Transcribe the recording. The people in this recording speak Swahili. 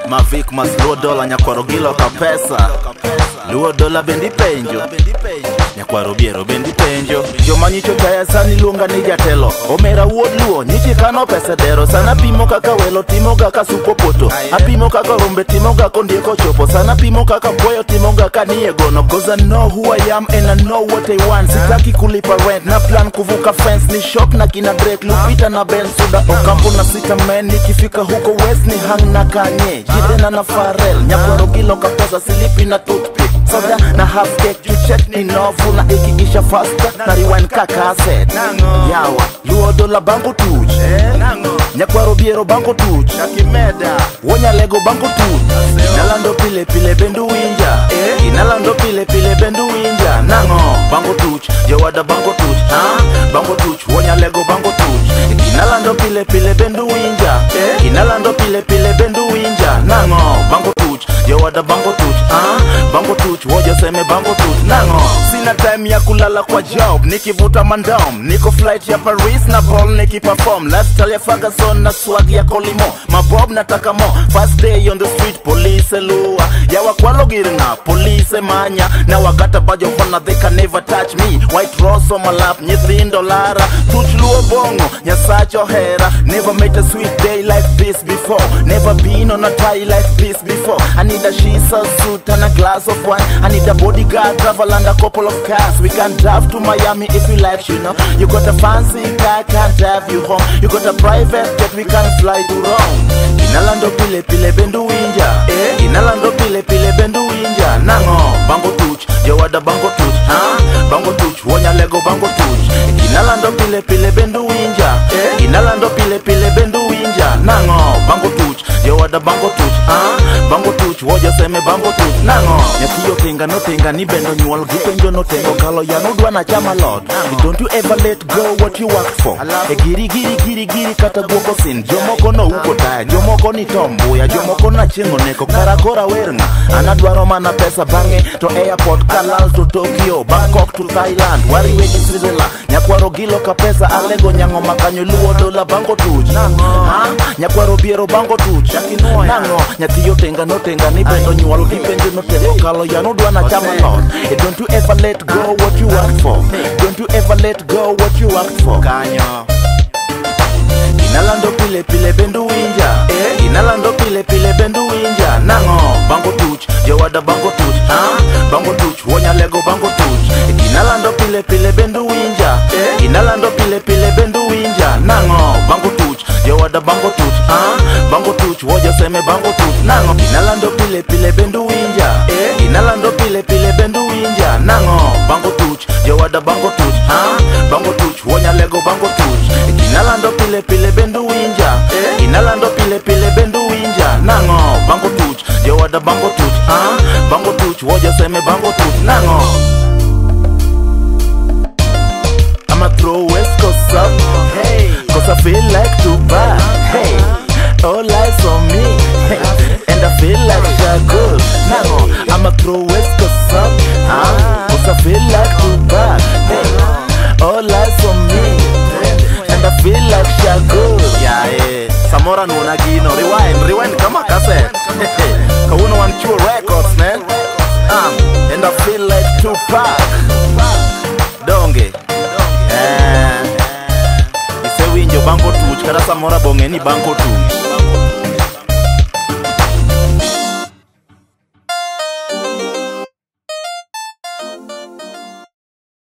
Mavic mas luo dola nyakwaro gilo ka pesa. Luo dola bendi penjo, nyakwaro biero bendi penjo. Joma nyicho kaya sani luonga ni jatelo. Omera wuod luo nyichi kano pesa dero. Sana pimo kaka welo timo kaka supo poto. Apimo kaka rombe timo kaka ndieko chopo. Sana pimo kaka boyo timo kaka niye gono. Cause I know who I am and I know what I want. Sitaki kulipa rent na plan kuvuka fence. Ni shock na kina break Lupita na Ben Suda Okampo na sita men. Nikifika huko west ni hang na Kanye Jidena na Pharrell Nyakwaro gilo ka pesa silipi na toothpick. Soda na half cake you check ni novu. Na ikigisha faster na rewind kaka set. Yawa luo dola bango tuch Nyakwaro biero bango tuch Wonya lego bango tuch Nalando pile pile bendu winja Nalando pile pile bendu winja Nango bango tuch Jawada bango tuch Bango tuch Wonya lego bango tuch Nalando pile pile bendu winja Nalando pile pile bendu winja Nango bango tuch Jawada bango tuch Bango tuch Woja seme bango tuch Nango Sina time ya kulala kwa job Nikivuta mandom Niko flight ya Paris na ball niki perform Lifestyle ya Ferguson na swag ya Kolimo Mabob nataka mo First day on the street police lua Yawa kwa logirna police manya Na wakata bajo hona they can never touch me White rose on my lap $3 Tuch luo bongo Nyasacho hera Never met a sweet day like this before Never been on a tie like this before I need a shisa suit and a glass of wine I need a bodyguard, travel and a couple of cars We can drive to Miami if you like, you know You got a fancy car, can't drive you home You got a private jet, we can fly to Rome Inalando pile pile bendu winja Inalando pile pile bendu winja Nango, bango tuch, jawada bango tuch Bango tuch, wonya lego bango tuch Inalando pile pile bendu winja Inalando pile pile bendu winja Nango, bango tuch, jawada bango tuch Bango tuch, woja seme bango tuch Nango, nyatiyo tenga no tenga ni bendo nyuol Gipenjo no tengo kalo ya no dwana chama lot Don't you ever let go what you work for Giri giri giri giri kata guoko sin Jomoko no uko taya, jomoko ni tombuya Jomoko na chingo neko karakora wernga Anadwaro mana pesa bange to airport Kalal to Tokyo, Bangkok to Thailand Wari wegi Switzerland, nyakwaro gilo ka pesa Alego nyango makanyo luo dola bango tuch Nyakwaro biero bango tuch Nango, nyatiyo tenga no tenga ni bendo nyuol Gipenjo no tengo kalo ya no dwana chama lot Don't you ever let go what you work for Don't you ever let go what you worked for Kanyo Inalando pile pile bendu winja Inalando pile pile bendu winja Nango bango tuch Jawada bango tuch Bango tuch Wonya lego bango tuch Inalando pile pile bendu winja Inalando pile pile bendu winja Nango bango tuch Jawada bango tuch Bango tuch Woja seme bango tuch Nango Inalando pile pile bendu winja Inalando pile pile bendu winja Nango bango tuch Jawada bango tuch Bango tuch Wonya lego bango tuch Inalando pile pile bendu winja Inalando pile pile bendu winja Nango bango tuch Jawada bango tuch Bango tuch Woja seme bango tuch Nango I'ma throw West Coast up Hey Cause I feel like Tupac Hey All eyes on me Hey And I feel like Shakur Nango I'ma throw West Coast up Cause I feel like Tupac Hey All eyes on me And I feel like Shakur Yeah, Samora nuona gino Rewind kama cassette Kauno one True Records, man And I feel like Tupac Donge Ise winjo bango tuch Kada Samora bonge ni bango tuch